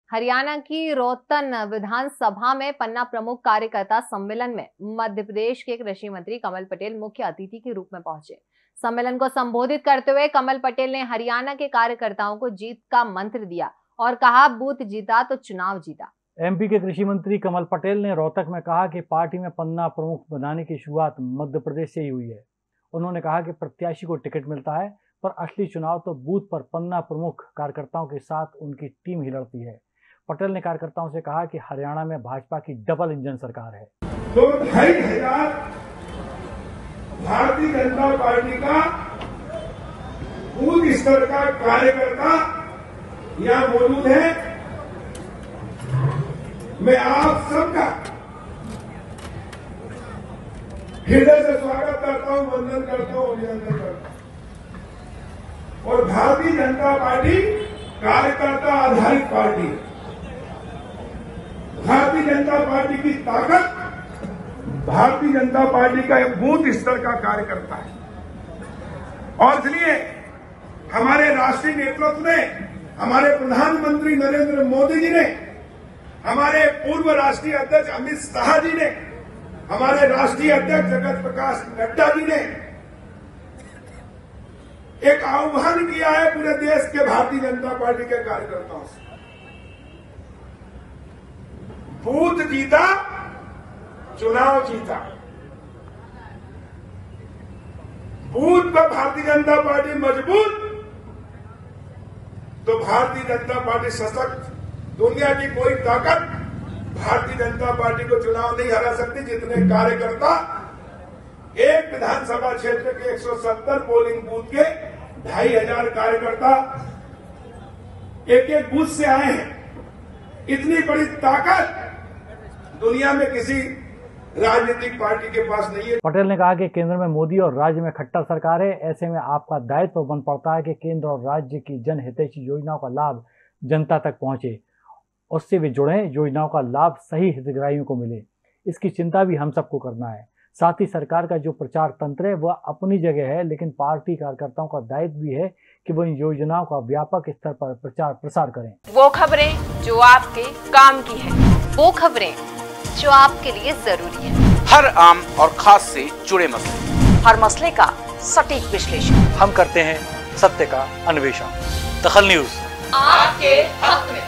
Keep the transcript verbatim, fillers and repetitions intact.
हरियाणा की रोहतन विधानसभा में पन्ना प्रमुख कार्यकर्ता सम्मेलन में मध्य प्रदेश के कृषि मंत्री कमल पटेल मुख्य अतिथि के रूप में पहुंचे। सम्मेलन को संबोधित करते हुए कमल पटेल ने हरियाणा के कार्यकर्ताओं को जीत का मंत्र दिया और कहा, बूथ जीता तो चुनाव जीता। एमपी के कृषि मंत्री कमल पटेल ने रोहतक में कहा कि पार्टी में पन्ना प्रमुख बनाने की शुरुआत मध्य प्रदेश से ही हुई है। उन्होंने कहा कि प्रत्याशी को टिकट मिलता है, पर असली चुनाव तो बूथ पर पन्ना प्रमुख कार्यकर्ताओं के साथ उनकी टीम ही लड़ती है। पटेल ने कार्यकर्ताओं से कहा कि हरियाणा में भाजपा की डबल इंजन सरकार है। तो ढाई हजार भारतीय जनता पार्टी का बूथ स्तर का कार्यकर्ता यहां मौजूद है। मैं आप सबका हृदय से स्वागत करता हूं, वंदन करता हूं, अभिनंदन करता हूं। और भारतीय जनता पार्टी कार्यकर्ता आधारित पार्टी है। भारतीय जनता पार्टी की ताकत भारतीय जनता पार्टी का एक बूथ स्तर का कार्यकर्ता है। और इसलिए हमारे राष्ट्रीय नेतृत्व ने, हमारे प्रधानमंत्री नरेंद्र मोदी जी ने, हमारे पूर्व राष्ट्रीय अध्यक्ष अमित शाह जी ने, हमारे राष्ट्रीय अध्यक्ष जगत प्रकाश नड्डा जी ने एक आह्वान किया है पूरे देश के भारतीय जनता पार्टी के कार्यकर्ताओं से, बूथ जीता चुनाव जीता। बूथ पर भारतीय जनता पार्टी मजबूत तो भारतीय जनता पार्टी सशक्त। दुनिया की कोई ताकत भारतीय जनता पार्टी को चुनाव नहीं हरा सकती। जितने कार्यकर्ता एक विधानसभा क्षेत्र के एक सौ सत्तर पोलिंग बूथ के ढाई हजार कार्यकर्ता एक एक बूथ से आए हैं, इतनी बड़ी ताकत दुनिया में किसी राजनीतिक पार्टी के पास नहीं है। पटेल ने कहा कि केंद्र में मोदी और राज्य में खट्टर सरकार है। ऐसे में आपका दायित्व बन पड़ता है कि केंद्र और राज्य की जनहितैषी योजनाओं का लाभ जनता तक पहुंचे, उससे भी जुड़े, योजनाओं का लाभ सही हितग्राहियों को मिले। इसकी चिंता भी हम सबको करना है। साथ ही सरकार का जो प्रचार तंत्र है वह अपनी जगह है, लेकिन पार्टी कार्यकर्ताओं का दायित्व भी है कि वो इन योजनाओं का व्यापक स्तर पर प्रचार प्रसार करें। वो खबरें जो आपके काम की है, वो खबरें जो आपके लिए जरूरी है, हर आम और खास से जुड़े मसले, हर मसले का सटीक विश्लेषण हम करते हैं, सत्य का अन्वेषण। दखल न्यूज आपके हक में।